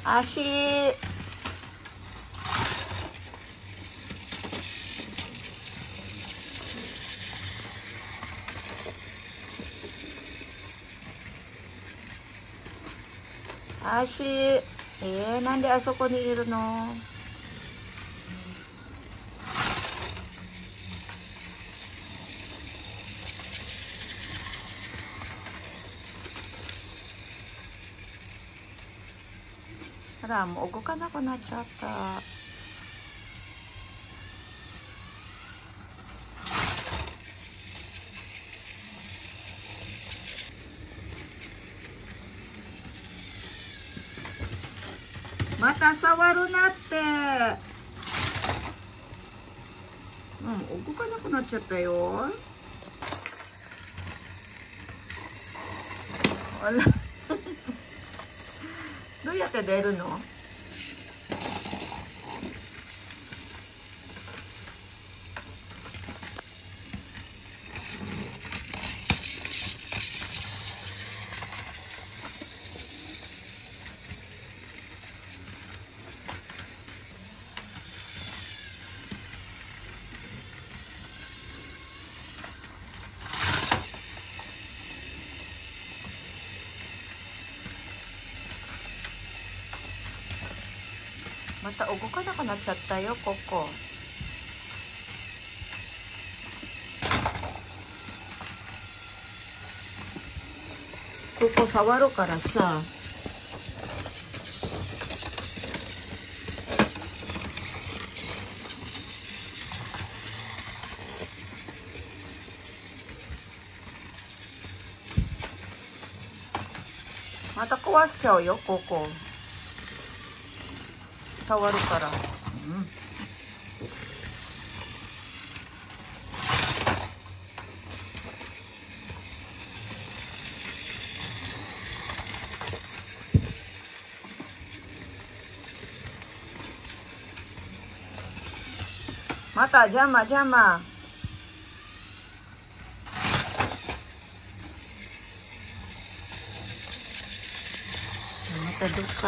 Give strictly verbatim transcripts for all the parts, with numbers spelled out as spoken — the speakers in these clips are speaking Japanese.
足。足。えー、なんであそこにいるの？ほら、もう動かなくなっちゃった。また触るなって。うん、動かなくなっちゃったよ。あらどうやって出るの？また動かなくなっちゃったよ、ここ。ここ触るからさ。また壊しちゃうよ、ここ。触るから。うん。また邪魔邪魔。またどっか。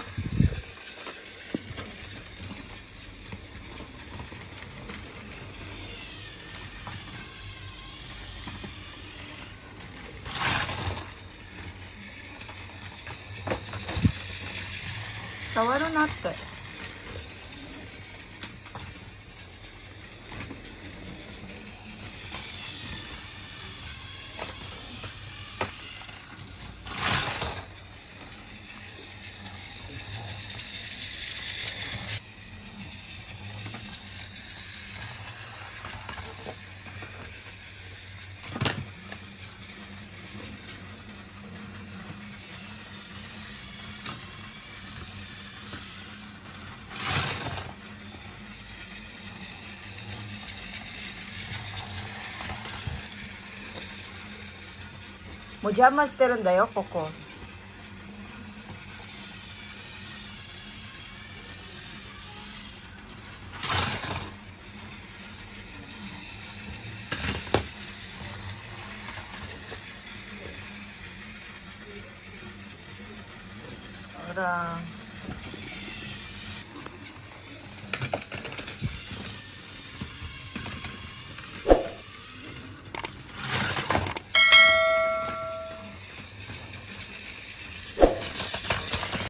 触るなって。もう邪魔してるんだよ、ここ。ほら。